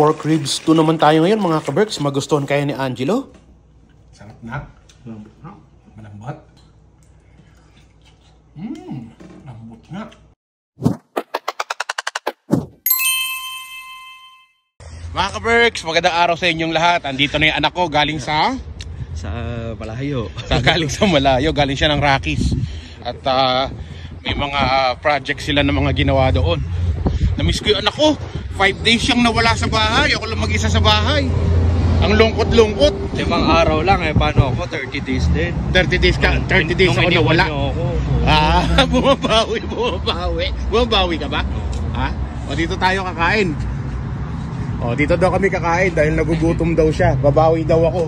Pork ribs 2 naman tayo ngayon mga kaberks. Magustuhan kaya ni Angelo? Sarap na. Malambot. Lambot na. Mga kaberks, magandang araw sa inyong lahat. Andito na yung anak ko galing sa malayo. Galing sa malayo. Galing siya ng Rockies. At may mga project sila na mga ginawa doon. Namiss ko yung anak ko. 5 days siyang nawala sa bahay. Ako lang mag-isa sa bahay. Ang lungkot-lungkot. 5 araw lang eh. Paano ako? 30 days din. 30 days ka. 30 days ako nawala. Bumabawi. Bumabawi ka ba? Ha? O dito tayo kakain. O dito daw kami kakain dahil nagugutom daw siya. Babawi daw ako.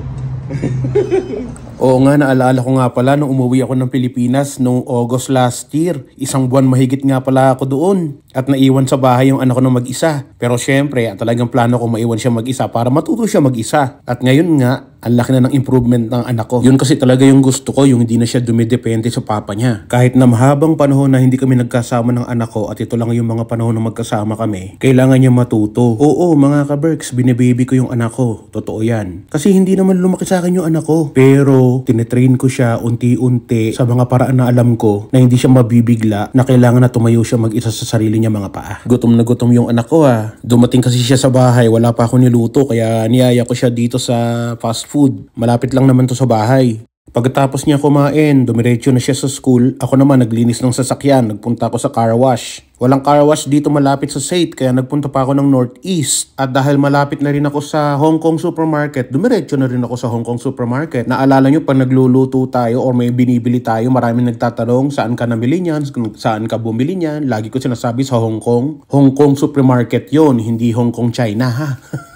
Oo nga, naalala ko nga pala nung umuwi ako ng Pilipinas noong August last year. 1 buwan mahigit nga pala ako doon. At naiwan sa bahay yung anak ko na mag-isa. Pero syempre, talagang plano ko maiwan siya mag-isa para matuto siya mag-isa. At ngayon nga, ang laki na ng improvement ng anak ko. Yun kasi talaga yung gusto ko, yung hindi na siya dumidepende sa papa niya. Kahit na mahabang panahon na hindi kami nagkasama ng anak ko at ito lang yung mga panahon na magkasama kami, kailangan niya matuto. Oo, mga kaberks, binibaby ko yung anak ko. Totoo yan. Kasi hindi naman lumaki sa akin yung anak ko. Pero, tinetrain ko siya unti-unti sa mga paraan na alam ko na hindi siya mabibigla na kailangan na tumayo siya mag-isa sa sarili niya mga paa. Gutom na gutom yung anak ko Dumating kasi siya sa bahay, wala pa ako niluto kaya niyaya ko siya dito sa fast food. Malapit lang naman to sa bahay. Pagkatapos niya kumain, dumiretso na siya sa school. Ako naman naglinis ng sasakyan, nagpunta ako sa car wash. Walang car wash dito malapit sa Saint kaya nagpunta pa ako ng Northeast. At dahil malapit na rin ako sa Hong Kong Supermarket, dumiretso na rin ako sa Hong Kong Supermarket. Naalala nyo pag nagluluto tayo or may binibili tayo, maraming nagtatanong saan ka namili niyan, saan ka bumili niyan. Lagi ko sinasabi sa Hong Kong. Hong Kong Supermarket yon, hindi Hong Kong China ha.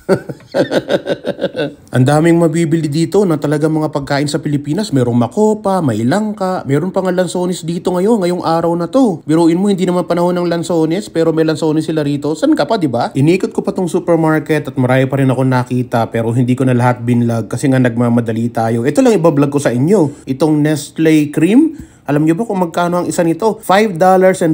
Ang daming mabibili dito na talaga mga pagkain sa Pilipinas. Merong makopa, may langka, meron pa nga lansones dito ngayong araw na to. Biruin mo, hindi naman panahon ng lansones pero may lansones sila rito. San ka pa, di ba? Inikot ko pa tong supermarket at marami pa rin ako nakita pero hindi ko na lahat binlog kasi nga nagmamadali tayo. Ito lang ibablog ko sa inyo. Itong Nestle Cream. Alam niyo ba kung magkano ang isa nito? $5.49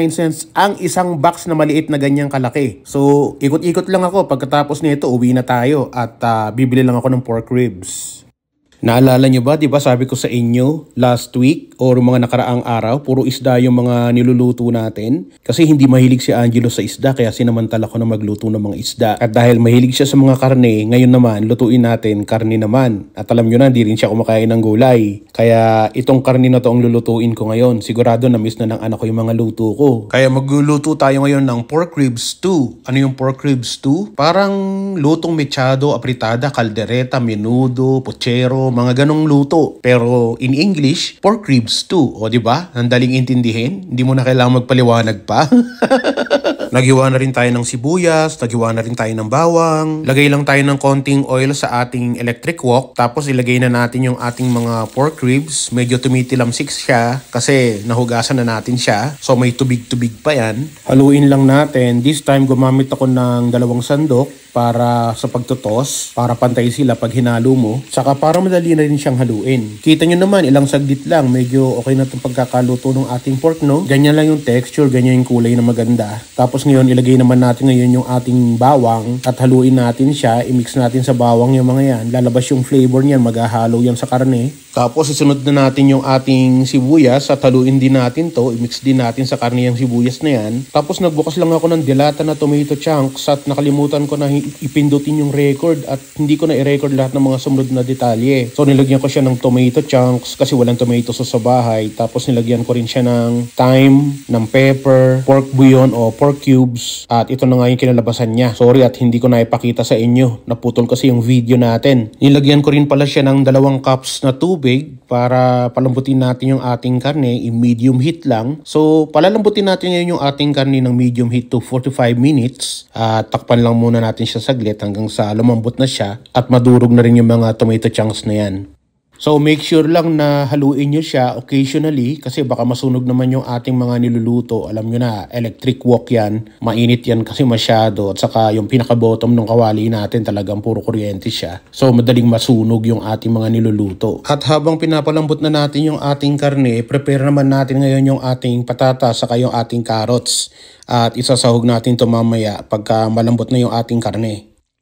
ang isang box na maliit na ganyang kalaki. So, ikot-ikot lang ako. Pagkatapos nito, uwi na tayo at bibili lang ako ng pork ribs. Naalala niyo ba, di ba sabi ko sa inyo last week or mga nakaraang araw, puro isda yung mga niluluto natin? Kasi hindi mahilig si Angelo sa isda kaya sinamantala ko na magluto ng mga isda. At dahil mahilig siya sa mga karne, ngayon naman lutuin natin karne naman. At alam niyo na, di rin siya kumakain ng gulay. Kaya itong karne na to ang lulutuin ko ngayon. Sigurado na miss na ng anak ko yung mga luto ko. Kaya magluluto tayo ngayon ng pork ribs 2. Ano yung pork ribs 2? Parang lutong mechado, apritada, caldereta, menudo, puchero, mga ganong luto. Pero in English, pork ribs 2. O diba? Nandaling intindihin. Hindi mo na kailangan magpaliwanag pa. Naghiwa na rin tayo ng sibuyas, naghiwa na rin tayo ng bawang. Lagay lang tayo ng konting oil sa ating electric wok. Tapos ilagay na natin yung ating mga pork ribs. Medyo tumitilamsik siya kasi nahugasan na natin siya. So may tubig-tubig pa yan. Haluin lang natin. This time gumamit ako ng 2 sandok para sa pagtutos, para pantay sila pag hinalo mo. Saka para madali na rin siyang haluin. Kita nyo naman, ilang saglit lang, medyo okay na itong pagkakaluto ng ating pork, no? Ganyan lang yung texture, ganyan yung kulay na maganda. Tapos ngayon, ilagay naman natin ngayon yung ating bawang at haluin natin siya, i-mix natin sa bawang yung mga yan. Lalabas yung flavor niyan, maghahalo yan sa karne. Tapos isunod na natin yung ating sibuyas at haluin din natin to, i-mix din natin sa karne yung sibuyas na yan. Tapos nagbukas lang ako ng dilata na tomato chunks at nakalimutan ko na ipindutin yung record at hindi ko na i-record lahat ng mga sumunod na detalye. So nilagyan ko siya ng tomato chunks kasi walang tomato sauce sa bahay. Tapos nilagyan ko rin siya ng thyme, ng pepper, pork bouillon o pork cubes at ito na nga yung kinalabasan niya. Sorry at hindi ko na ipakita sa inyo. Naputol kasi yung video natin. Nilagyan ko rin pala siya ng 2 cups na tubig para palambutin natin yung ating karne in medium heat lang. So palalambutin natin ngayon yung ating karne ng medium heat to 45 minutes. At takpan lang muna natin siya saglit hanggang sa lumambot na siya at madurog na rin yung mga tomato chunks na yan. So make sure lang na haluin nyo siya occasionally kasi baka masunog naman yung ating mga niluluto. Alam nyo na, electric wok yan. Mainit yan kasi masyado. At saka yung pinaka-bottom ng kawali natin talagang puro kuryente siya. So madaling masunog yung ating mga niluluto. At habang pinapalambot na natin yung ating karne, prepare naman natin ngayon yung ating patatas saka yung ating carrots. At isasahog natin ito mamaya pagka malambot na yung ating karne.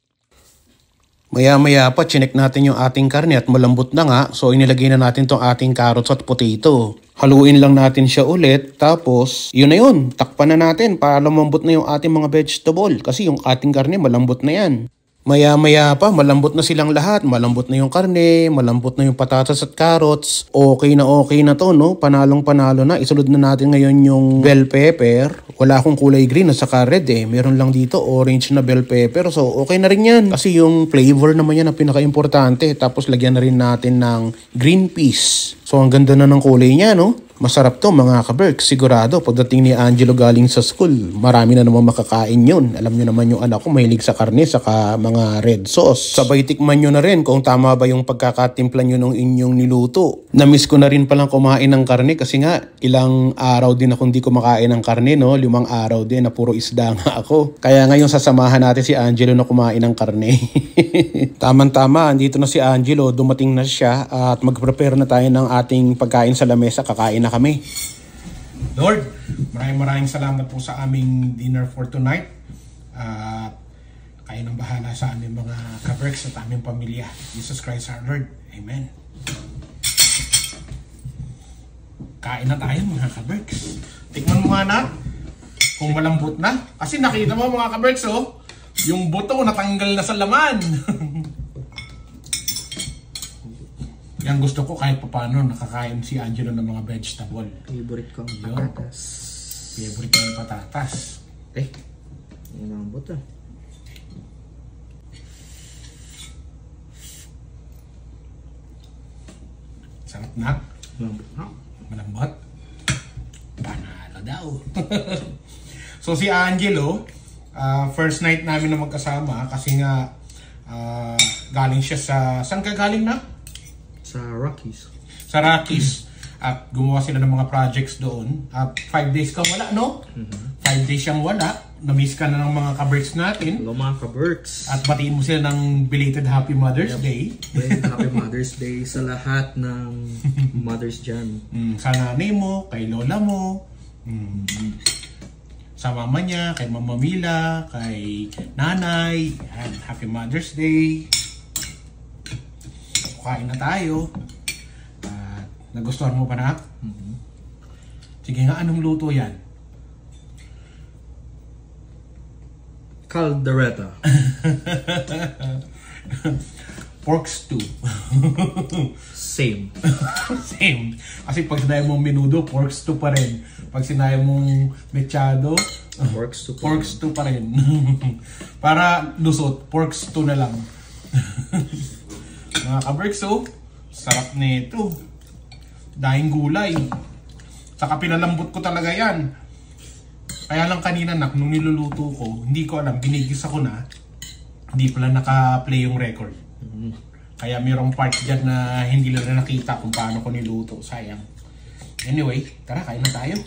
Maya-maya pa, chinek natin yung ating karne at malambot na nga. So, inilagay na natin tong ating carrots at potato. Haluin lang natin siya ulit. Tapos, yun na yun. Takpan na natin para lumambot na yung ating mga vegetable. Kasi yung ating karne, malambot na yan. Maya-maya pa, malambot na silang lahat. Malambot na yung karne, malambot na yung patatas at carrots. Okay na to, no? Panalong-panalo na. Isunod na natin ngayon yung bell pepper. Wala akong kulay green at saka red eh. Meron lang dito orange na bell pepper. So, okay na rin yan. Kasi yung flavor naman yan ang pinaka-importante. Tapos, lagyan na rin natin ng green peas. So, ang ganda na ng kulay niya, no? Masarap to mga ka-Berks. Sigurado, pagdating ni Angelo galing sa school, marami na naman makakain yun. Alam nyo naman yung anak ko, mahilig sa karne, saka mga red sauce. Sabay tikman nyo na rin kung tama ba yung pagkakatimpla nyo ng inyong niluto. Namiss ko na rin palang kumain ng karne kasi nga, ilang araw din ako hindi kumakain ng karne, no? 5 araw din na puro isda nga ako. Kaya ngayon sasamahan natin si Angelo na kumain ng karne. Tamang-tama, andito na si Angelo, dumating na siya at mag-prepare na tayo ng ating pagkain sa lamesa, kakain na kami. Lord, maraming salamat po sa aming dinner for tonight. Kayo nang bahala sa aming mga ka-Berks at aming pamilya. Jesus Christ our Lord. Amen. Kain na tayo mga ka-Berks. Tikman mo nga na kung malambot na. Kasi nakita mo mga ka-Berks, oh, yung buto natanggal na sa laman. Yan gusto ko kahit paano nakakain si Angelo ng mga vegetable. Favorite ko ang patatas. Favorite ko yung patatas. Yung malambot ah. Sarap na. Malambot na. Malambot. Panalo daw. So si Angelo, first night namin na magkasama kasi nga galing siya sa... Saan ka galing na? Sa Rockies. Sa Rockies. At gumawa sila ng mga projects doon. At 5 days kang wala, no? 5 days siyang wala. Na-miss ka na ng mga ka-Berks natin. Hello mga ka-Berks. At batiin mo sila ng belated Happy Mother's Day. Happy Mother's Day sa lahat ng mothers dyan. Sa nanay mo, kay lola mo, sa mama niya, kay Mama Mila, kay nanay. Yan, Happy Mother's Day. Kain na tayo. Nagustuhan mo pa na? Sige nga, anong luto yan? Caldereta. Pork stew. Same. Same. Kasi pag sinabi mong menudo, pork stew pa rin. Pag sinabi mong mechado, pork stew pa rin. Para lusot, pork stew na lang. Mga ka-Berks, oh, sarap nito. Dahing gulay. Saka pinalambot ko talaga yan. Kaya lang kanina nung niluluto ko, hindi ko alam, binigis ako na, hindi pala naka-play yung record. Kaya mayroong part dyan na hindi lang na nakita kung paano ko niluto. Sayang. Anyway, tara, kain na tayo.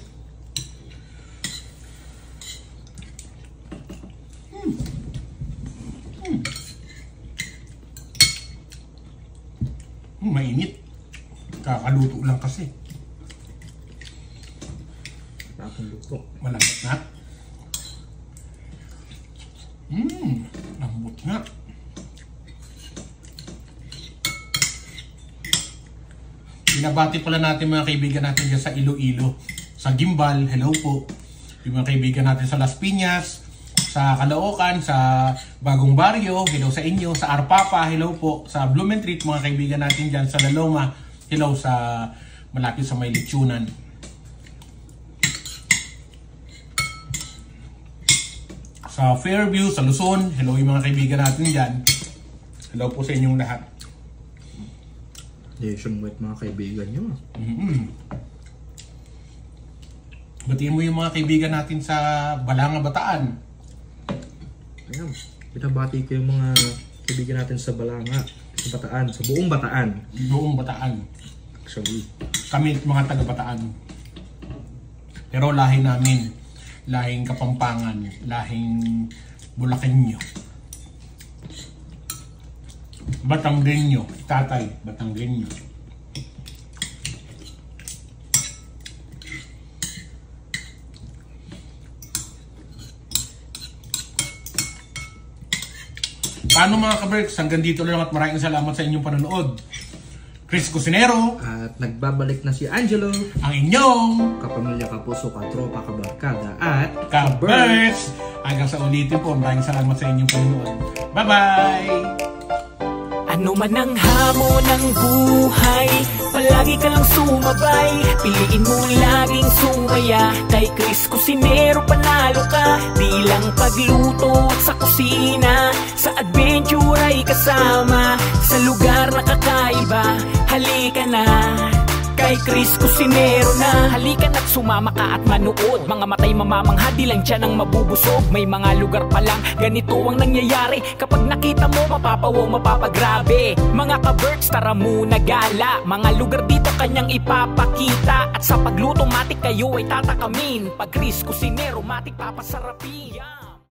Mainit. Kakaluto lang kasi. Malambot na. Lambot nga. Binabati pala natin mga kaibigan natin dyan sa Iloilo. Sa Gimbal, hello po. Yung mga kaibigan natin sa Las Piñas, sa Caloocan, sa Bagong Barrio, hello sa inyo. Sa Arpapa, hello po. Sa Blumentritt, mga kaibigan natin dyan sa Laloma, hello sa malapit sa may Lechonan. Sa Fairview, sa Luzon, hello yung mga kaibigan natin dyan. Hello po sa inyong lahat. Nationwide mga kaibigan nyo. Batiin mo yung mga kaibigan natin sa Balanga, Bataan. Ayan, binabati ko yung mga kaibigan natin sa Balanga, sa Bataan, sa buong Bataan. Buong Bataan. Actually. Kami mga taga Bataan. Pero lahi namin, lahing Kapampangan, lahing Bulakenyo. Batanggenyo, tatay, Batanggenyo. Paano mga ka-Berks? Hanggang dito lang at maraming salamat sa inyong panonood. Chris Cusinero. At nagbabalik na si Angelo. Ang inyong Kapamilya, kapuso, katropa, kabarkada, at ka-Berks. Hanggang sa ulitin po, maraming salamat sa inyong panonood. Bye-bye! Ano man ang hamon ng buhay, palagi ka lang sumabay. Piliin mo laging sumaya. Kay Chris Cusinero panalo ka. Di lang pagluto at sa kusina, sa adventure ay kasama. Sa lugar na kakaiba, halika na kay Chris Cusinero na. Halika na't sumama ka at manood. Mga matay mamamangha, di lang dyan ang mabubusog. May mga lugar pa lang, ganito ang nangyayari. Kapag nakita mo, mapapawong mapapagrabe. Mga ka-Berks, tara muna gala. Mga lugar dito kanyang ipapakita. At sa pagluto, matik kayo ay tatakamin. Pag Chris Cusinero, matik papasarapin.